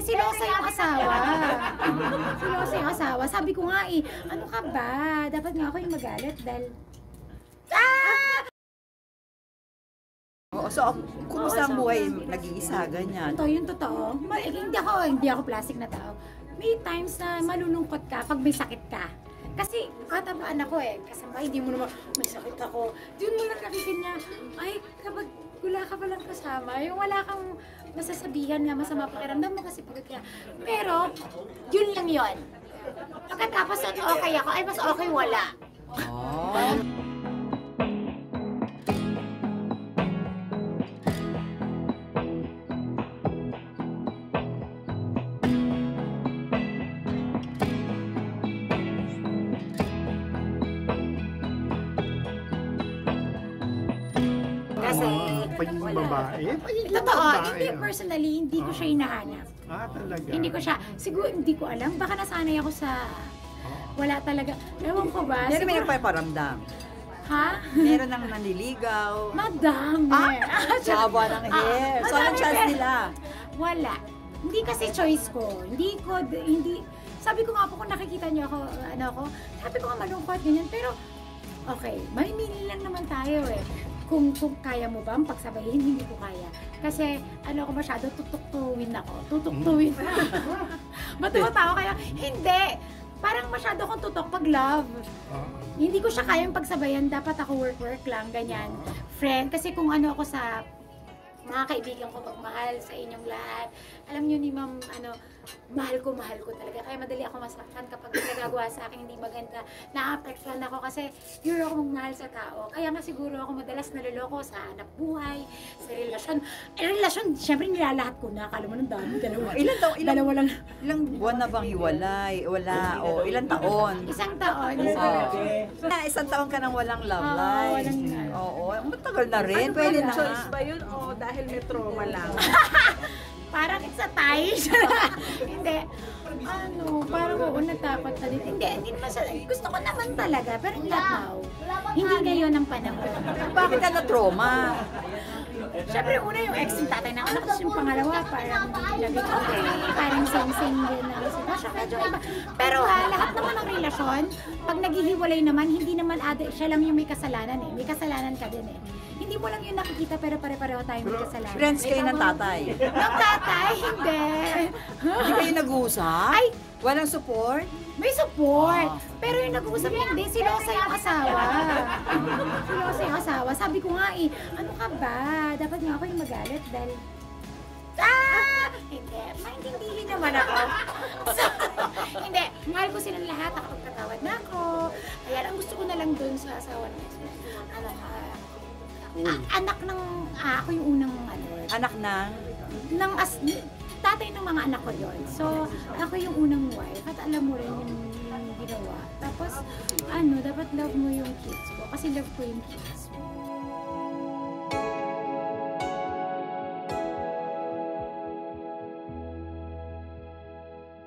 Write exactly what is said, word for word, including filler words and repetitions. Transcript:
silosa yung asawa. Silosa yung asawa. Sabi ko nga eh, ano ka ba? Dapat nga ako yung magalit dahil... Ah! Oo, so kumusta ang buhay nag-iisa ganyan? Ito yung totoo. Ma- eh, hindi ako, hindi ako plastic na tao. May times na malulungkot ka pag may sakit ka. Kasi katabaan ako eh, kasama hindi mo naman, may sakit ako. Doon mo lang nakikita niya, ay kapag wala ka palang kasama, yung wala kang masasabihan nga masama pakiramdam mo kasi pagod ka. Pero, yun lang yun. Pagkatapos at okay ako, ay mas okay wala. Oh. Kasi, Pagiging babae? Pagiging totoo, babae, hindi ah. personally, hindi ko siya hinahanap. Ah, talaga? Hindi ko siya, siguro hindi ko alam, baka nasanay ako sa, wala talaga, ewan ko ba? Meron may siguro- nagpaparamdam. Ha? Meron nang nanliligaw. Madami. Ah, haba ng hair. So, anong madami, chance pero- nila? Wala. Hindi kasi choice ko. Hindi ko, hindi, sabi ko nga po kung nakikita niyo ako, ano ako, sabi ko nga malungkot, ganyan, pero, okay, mamimili lang naman tayo eh. Kung, kung kaya mo ba ang pagsabayin, hindi ko kaya. Kasi, ano ako masyado, tutuktuwin ako. Tutuktuwin. Matuwa tao kaya, hindi. Parang masyado akong tutok pag love. Hindi ko siya kayang pagsabayan, dapat ako work-work lang, ganyan. Friend, kasi kung ano ako sa mga kaibigan ko, magmahal sa inyong lahat. Alam niyo ni ma'am, ano, mahal ko, mahal ko talaga. Kaya madali ako masaktan kapag may nagagawa sa akin hindi maganda. Na-apektuhan ako kasi yun ako magmahal sa tao. Kaya nga siguro ako madalas naloloko sa anak buhay, sa relasyon. Eh, relasyon, syempre nilalahat ko na. Akala mo nung dami, dalawa. Ilan taon? Ilang, Dalawa lang. ilang buwan na bang hiwalay? Wala. O ilang taon? Isang taon. Oo. Na, isang taon ka nang walang love Oo, life. walang- Oo. Matagal na rin. Ano Pwede ba, na choice nga. ba yun o dahil may trauma lang? Parang it's a tie. Hindi. Ano, parang oo, natakot na din. Hindi, hindi naman sa, gusto ko naman talaga, pero not now. Hindi ngayon ang panahon. Bakit ka na-trauma? Siyempre, una yung ex yung tatay ng anak, tapos yung pangalawa, parang naging okay, parang same-same din ang sitwasyon, medyo iba. Pero ha, lahat naman ng relasyon, pag naghihiwalay naman, hindi naman ade, siya lang yung may kasalanan eh. May kasalanan ka din eh. Hindi mo lang yung nakikita, pero pare-pareho tayo may kasalanan. Friends kayo ng tatay? Ng tatay, hindi. Hindi kayo nag-uusap? Ay! Walang support? May support. Pero yung nag-uusap hindi, silosa yung asawa. Silosa yung asawa. Sabi ko nga eh, ano ka ba? Dapat nga ako yung magalit dahil... Ah! Hindi, maintindihin naman ako. So, hindi, mahal ko silang lahat. Nakapagpatawad na ako. Ayan, ang gusto ko na lang dun sa asawa niya. Ano ka? A- anak ng... Ah, ako yung unang ano. Anak ng? Ng as... Tatay ng mga anak ko yun. So, ako yung unang wife at alam mo rin yung, yung ginawa. Tapos, ano, dapat love mo yung kids ko. Kasi love ko yung kids mo.